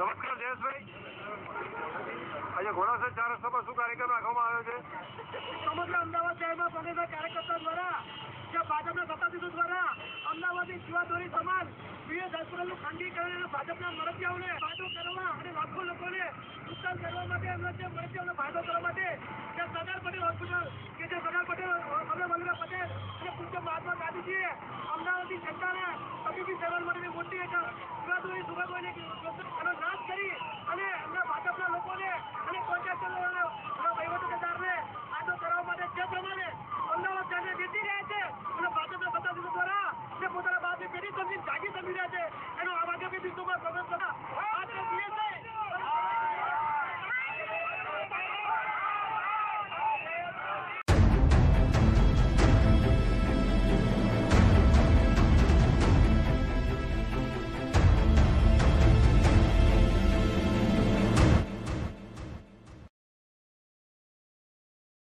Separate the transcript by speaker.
Speaker 1: નમસ્કાર જયેશભાઈ, આજે ઘોડાસર ચાર રસ્તામાં શું કાર્યક્રમ રાખવામાં આવ્યો છે?
Speaker 2: સમગ્ર અમદાવાદ શહેરમાં કોંગ્રેસના કાર્યકર્તાઓ દ્વારા જે ભાજપના સત્તાધીશો દ્વારા અમદાવાદની જીવાદોરી સમાન વીએસ હોસ્પિટલનું ખાનગીકરણ અને ભાજપના મળતિયાઓને ફાયદો કરવા અને લાખો લોકોને નુકસાન કરવા માટે એમના જે મળતિયાઓને ફાયદો કરવા માટે જે સરદાર પટેલ હોસ્પિટલ કે જે સરદાર પટેલ સરદાર વલ્લભભાઈ પટેલ અને પૂજ્ય મહાત્મા ગાંધીજીએ અમદાવાદની જનતાને તબીબી સેવા માટેની મોટી એક જીવાદોરી